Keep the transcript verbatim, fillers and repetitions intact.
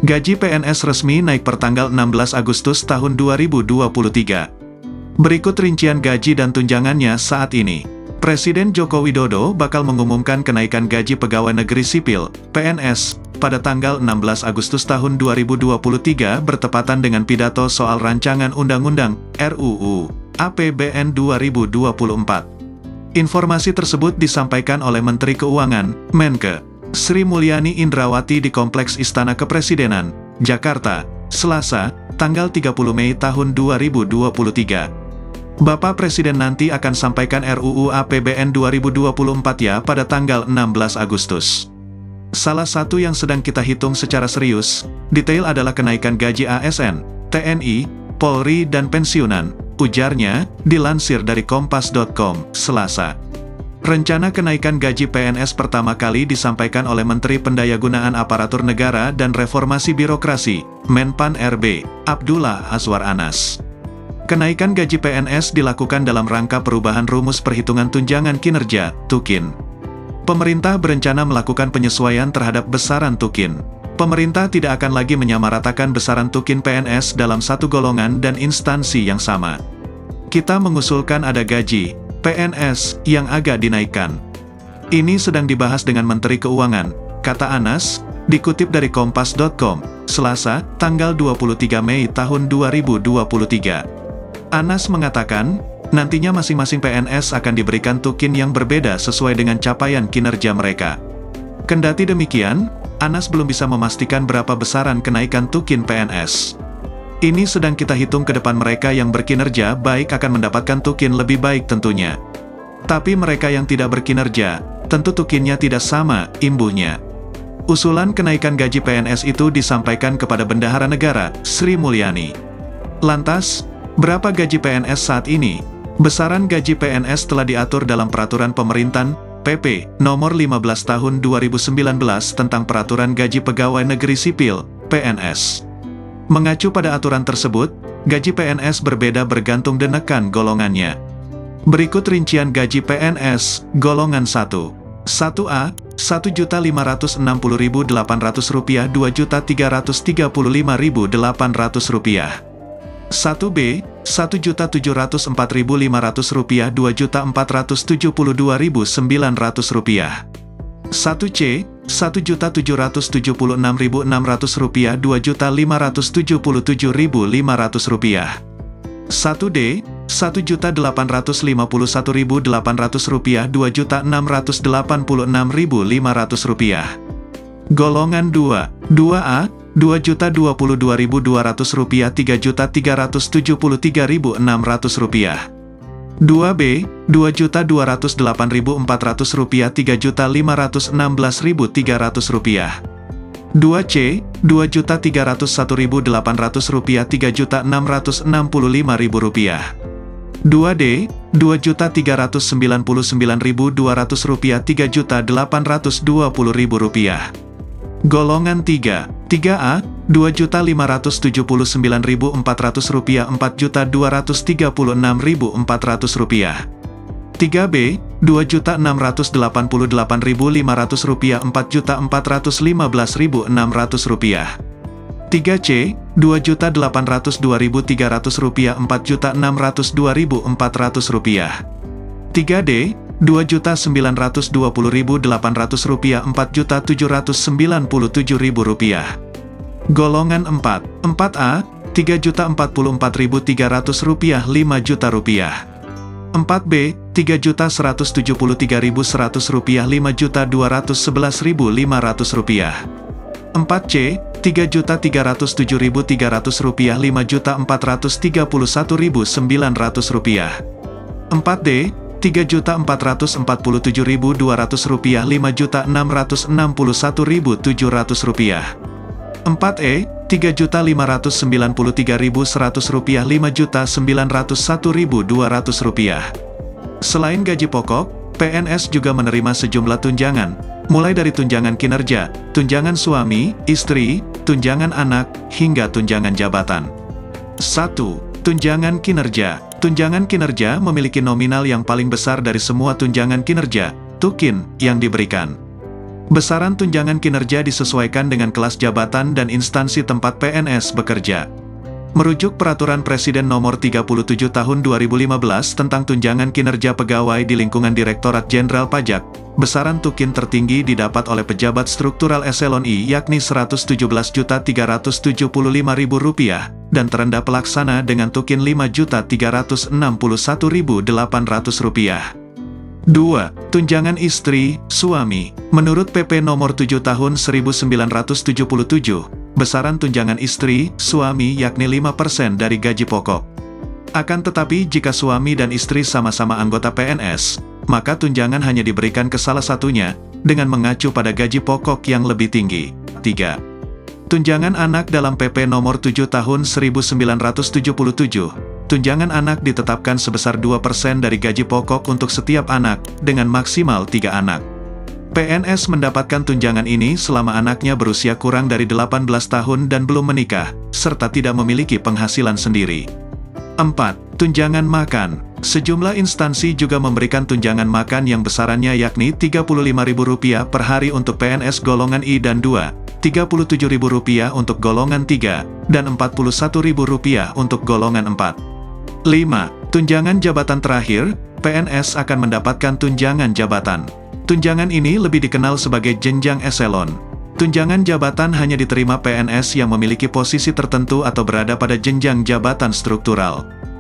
Gaji P N S resmi naik pertanggal enam belas Agustus tahun dua ribu dua puluh tiga. Berikut rincian gaji dan tunjangannya saat ini. Presiden Joko Widodo bakal mengumumkan kenaikan gaji pegawai negeri sipil, P N S, pada tanggal enam belas Agustus tahun dua ribu dua puluh tiga bertepatan dengan pidato soal rancangan undang-undang, R U U, A P B N dua ribu dua puluh empat. Informasi tersebut disampaikan oleh Menteri Keuangan, Menke, Sri Mulyani Indrawati di Kompleks Istana Kepresidenan, Jakarta, Selasa, tanggal tiga puluh Mei tahun dua ribu dua puluh tiga. Bapak Presiden nanti akan sampaikan R U U A P B N dua ribu dua puluh empat ya pada tanggal enam belas Agustus. Salah satu yang sedang kita hitung secara serius, detail adalah kenaikan gaji A S N, T N I, Polri dan pensiunan, ujarnya, dilansir dari kompas titik com, Selasa. Rencana kenaikan gaji P N S pertama kali disampaikan oleh Menteri Pendayagunaan Aparatur Negara dan Reformasi Birokrasi, Menpan R B, Abdullah Azwar Anas. Kenaikan gaji P N S dilakukan dalam rangka perubahan rumus perhitungan tunjangan kinerja, Tukin. Pemerintah berencana melakukan penyesuaian terhadap besaran Tukin. Pemerintah tidak akan lagi menyamaratakan besaran Tukin P N S dalam satu golongan dan instansi yang sama. Kita mengusulkan ada gaji P N S yang agak dinaikkan. Ini sedang dibahas dengan Menteri Keuangan, kata Anas, dikutip dari kompas titik com, Selasa, tanggal dua puluh tiga Mei tahun dua ribu dua puluh tiga. Anas mengatakan, nantinya masing-masing P N S akan diberikan tukin yang berbeda sesuai dengan capaian kinerja mereka. Kendati demikian, Anas belum bisa memastikan berapa besaran kenaikan tukin P N S. Ini sedang kita hitung ke depan mereka yang berkinerja baik akan mendapatkan tukin lebih baik tentunya. Tapi mereka yang tidak berkinerja, tentu tukinnya tidak sama, imbuhnya. Usulan kenaikan gaji P N S itu disampaikan kepada Bendahara Negara, Sri Mulyani. Lantas, berapa gaji P N S saat ini? Besaran gaji P N S telah diatur dalam Peraturan Pemerintahan, P P, nomor lima belas tahun dua ribu sembilan belas tentang Peraturan Gaji Pegawai Negeri Sipil, P N S. Mengacu pada aturan tersebut, gaji P N S berbeda bergantung denekan golongannya. Berikut rincian gaji P N S, golongan satu. satu A, satu juta lima ratus enam puluh ribu delapan ratus rupiah dua juta tiga ratus tiga puluh lima ribu delapan ratus rupiah. satu B, satu juta tujuh ratus empat ribu lima ratus rupiah dua juta empat ratus tujuh puluh dua ribu sembilan ratus rupiah. satu C, satu juta tujuh ratus tujuh puluh enam ribu enam ratus rupiah dua juta lima ratus tujuh puluh tujuh ribu lima ratus rupiah. satu D, satu juta delapan ratus lima puluh satu ribu delapan ratus rupiah dua juta enam ratus delapan puluh enam ribu lima ratus rupiah. Golongan dua, dua A, dua juta dua puluh dua ribu dua ratus rupiah tiga juta tiga ratus tujuh puluh tiga ribu enam ratus rupiah. dua B, dua juta dua ratus delapan ribu empat ratus rupiah tiga juta lima ratus enam belas ribu tiga ratus rupiah. dua C, dua juta tiga ratus satu ribu delapan ratus rupiah tiga juta enam ratus enam puluh lima ribu rupiah. dua D, dua juta tiga ratus sembilan puluh sembilan ribu dua ratus rupiah tiga juta delapan ratus dua puluh ribu rupiah. Golongan tiga, tiga A, dua juta lima ratus tujuh puluh sembilan ribu empat ratus rupiah empat juta dua ratus tiga puluh enam ribu empat ratus rupiah. tiga B, dua juta enam ratus delapan puluh delapan ribu lima ratus rupiah empat juta empat ratus lima belas ribu enam ratus rupiah. tiga C, dua juta delapan ratus dua ribu tiga ratus rupiah empat juta enam ratus dua ribu empat ratus rupiah. tiga D, dua juta sembilan ratus dua puluh ribu delapan ratus rupiah empat juta tujuh ratus sembilan puluh tujuh ribu rupiah. Golongan empat, empat A, tiga juta empat puluh empat ribu tiga ratus rupiah lima juta rupiah. empat B, tiga juta seratus tujuh puluh tiga ribu seratus rupiah lima juta dua ratus sebelas ribu lima ratus rupiah. empat C, tiga juta tiga ratus tujuh ribu tiga ratus rupiah lima juta empat ratus tiga puluh satu ribu sembilan ratus rupiah. empat D, tiga juta empat ratus empat puluh tujuh ribu dua ratus rupiah lima juta enam ratus enam puluh satu ribu tujuh ratus rupiah. empat E, tiga juta lima ratus sembilan puluh tiga ribu seratus rupiah lima juta sembilan ratus satu ribu dua ratus rupiah. Selain gaji pokok, P N S juga menerima sejumlah tunjangan, mulai dari tunjangan kinerja, tunjangan suami, istri, tunjangan anak, hingga tunjangan jabatan. satu. Tunjangan kinerja. Tunjangan kinerja memiliki nominal yang paling besar dari semua tunjangan kinerja, tukin, yang diberikan. Besaran tunjangan kinerja disesuaikan dengan kelas jabatan dan instansi tempat P N S bekerja. Merujuk Peraturan Presiden Nomor tiga puluh tujuh Tahun dua ribu lima belas tentang tunjangan kinerja pegawai di lingkungan Direktorat Jenderal Pajak, besaran tukin tertinggi didapat oleh pejabat struktural eselon I yakni seratus tujuh belas juta tiga ratus tujuh puluh lima ribu rupiah, dan terendah pelaksana dengan tukin lima juta tiga ratus enam puluh satu ribu delapan ratus rupiah. dua. Tunjangan istri, suami. Menurut P P Nomor tujuh Tahun seribu sembilan ratus tujuh puluh tujuh, besaran tunjangan istri, suami yakni lima persen dari gaji pokok. Akan tetapi jika suami dan istri sama-sama anggota P N S, maka tunjangan hanya diberikan ke salah satunya, dengan mengacu pada gaji pokok yang lebih tinggi. tiga. Tunjangan anak dalam P P Nomor tujuh Tahun seribu sembilan ratus tujuh puluh tujuh, tunjangan anak ditetapkan sebesar dua persen dari gaji pokok untuk setiap anak, dengan maksimal tiga anak. P N S mendapatkan tunjangan ini selama anaknya berusia kurang dari delapan belas tahun dan belum menikah, serta tidak memiliki penghasilan sendiri. empat. Tunjangan makan. Sejumlah instansi juga memberikan tunjangan makan yang besarannya yakni tiga puluh lima ribu rupiah per hari untuk P N S golongan I dan dua, tiga puluh tujuh ribu rupiah untuk golongan tiga, dan empat puluh satu ribu rupiah untuk golongan empat. lima. Tunjangan jabatan terakhir, P N S akan mendapatkan tunjangan jabatan. Tunjangan ini lebih dikenal sebagai jenjang eselon. Tunjangan jabatan hanya diterima P N S yang memiliki posisi tertentu atau berada pada jenjang jabatan struktural.